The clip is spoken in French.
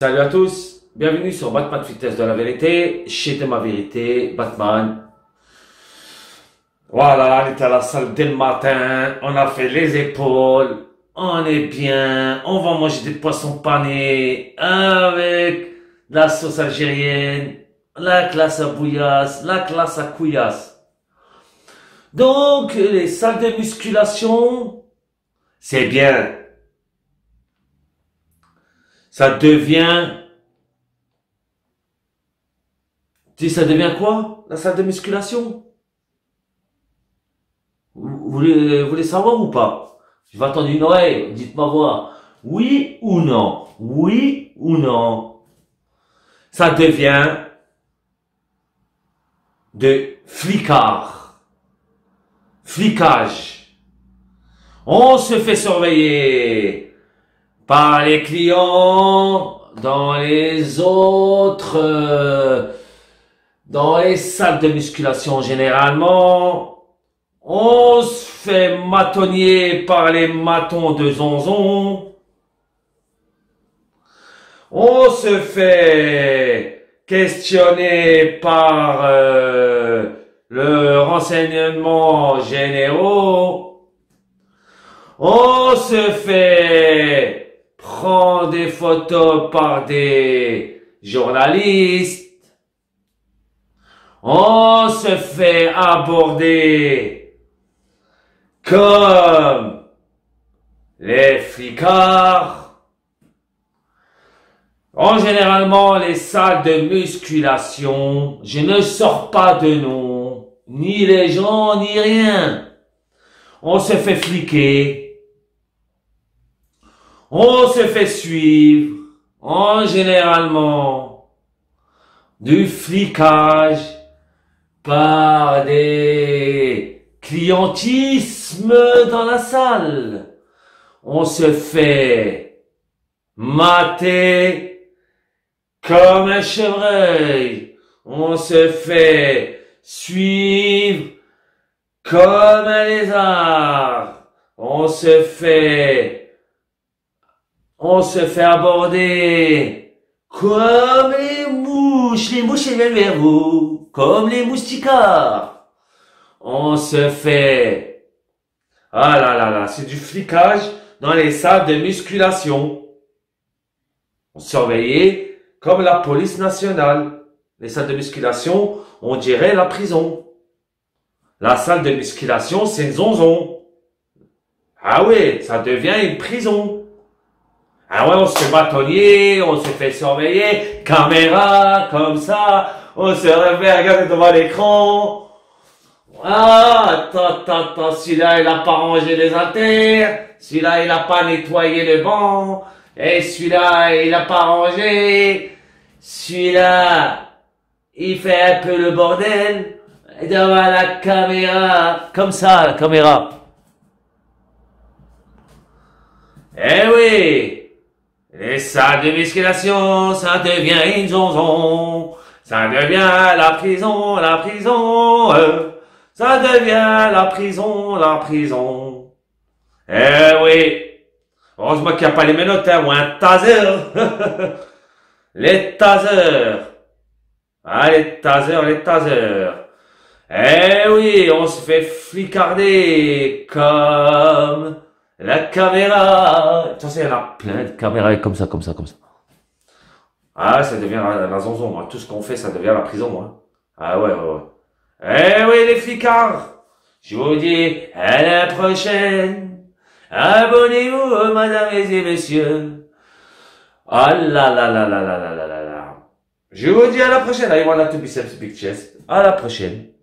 Salut à tous, bienvenue sur Batman Fitness de la vérité, c'était ma vérité, Batman. Voilà, on était à la salle dès le matin, on a fait les épaules, on est bien, on va manger des poissons panés avec la sauce algérienne, la classe à bouillasse, la classe à couillasse. Donc, les salles de musculation, c'est bien. Ça devient... Tu sais, ça devient quoi, la salle de musculation? Vous voulez savoir ou pas? Je vais attendre une oreille, dites-moi voir. Oui ou non? Oui ou non? Ça devient de flicard. Flicage. On se fait surveiller par les clients dans les dans les salles de musculation généralement. On se fait matonner par les matons de zonzon. On se fait questionner par le renseignement généraux. On se fait prendre des photos par des journalistes. On se fait aborder comme les flicards. Généralement, les salles de musculation, je ne sors pas de nom, ni les gens, ni rien. On se fait fliquer. On se fait suivre. Généralement, du flicage par des clientismes dans la salle. On se fait mater comme un chevreuil. On se fait suivre comme un lézard. On se fait aborder comme les mouches. Les mouches elles viennent vers vous, comme les moustiquaires. On se fait, ah là là là, c'est du flicage dans les salles de musculation. On surveillait comme la police nationale. Les salles de musculation, on dirait la prison. La salle de musculation, c'est une zonzon. Ah oui, ça devient une prison. Ah ouais, on se fait bâtonnier, on se fait surveiller, caméra, comme ça, on se réveille, regarde devant l'écran. Ah, attends, celui-là, il a pas rangé les haltères, celui-là, il a pas nettoyé le banc, et celui-là, il a pas rangé, celui-là, il fait un peu le bordel, devant la caméra, comme ça, la caméra. Eh oui! Les salles de musculation, ça devient une zonzon. Ça devient la prison, la prison. Ça devient la prison, la prison. Eh oui. Heureusement qu'il n'y a pas les menottes, ou un taser. Les tasers. Ah, les tasers, les tasers. Eh oui, on se fait flicarder comme... la caméra. Tu sais, il y en a plein de caméras comme ça. Ah, ça devient la zonzon, moi. Tout ce qu'on fait, ça devient la prison, moi. Ah ouais. Eh oui, les flicards. Je vous dis, à la prochaine. Abonnez-vous, mesdames et messieurs. Ah là là là là là là là là là. Je vous dis à la prochaine. I wanna to biceps big chest. À la prochaine.